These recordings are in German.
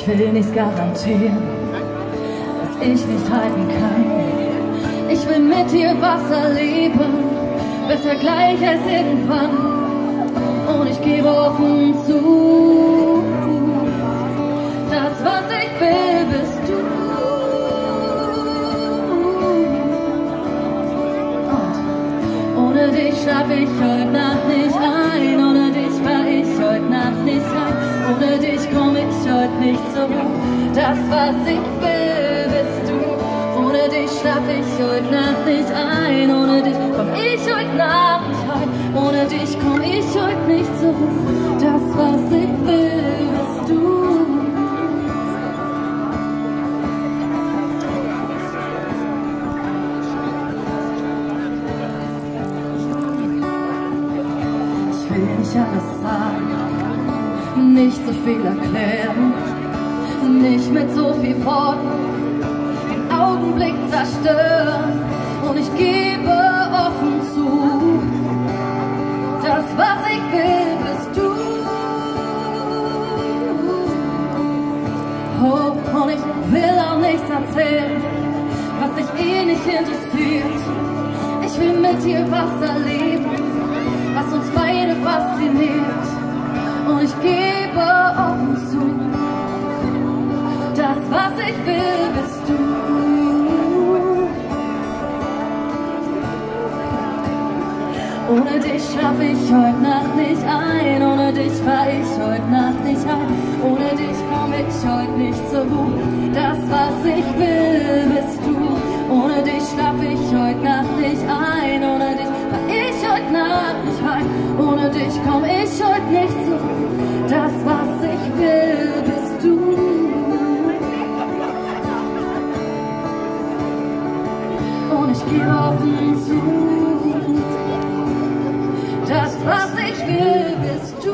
Ich will nichts garantieren, was ich nicht halten kann. Ich will mit dir was erleben, besser gleich als irgendwann. Und ich gebe offen zu, das, was ich will, bist du. Und ohne dich schlaf ich heute Nacht nicht ein, ohne dich fahr ich heute Nacht nicht heim, ohne dich komm ich heute nicht zur Ruhe. Das, was ich will, bist du. Ohne dich schlaf ich heute Nacht nicht ein, ohne dich komm ich heute Nacht nicht heim, ohne dich komm ich heute nicht zur Ruhe. Das, was ich will, bist du. Ich will nicht alles sagen, nicht so viel erklären, nicht mit so viel Worten den Augenblick zerstören. Und ich gebe offen zu, das, was ich will, bist du. Oh, und ich will auch nichts erzählen, was dich eh nicht interessiert. Ich will mit dir was erleben, was uns beide fasziniert. Und ich gebe offen zu, das, was ich will, bist du. Ohne dich schlaf ich heute Nacht nicht ein, ohne dich fahr ich heute Nacht nicht heim, ohne dich komm ich heute nicht zur Ruhe. Das, was ich will, bist du. Ohne dich schlaf ich heute Nacht nicht ein, ohne dich fahr ich heute Nacht nicht heim, ohne dich komm ich heute nicht zur Ruhe. Das, was ich will, bist du. Und ich gebe offen zu, das, was ich will, bist du.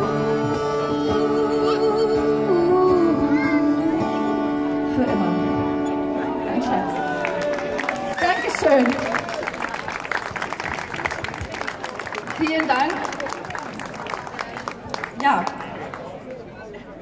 Für immer. Ein Schatz. Dankeschön. Vielen Dank. Ja.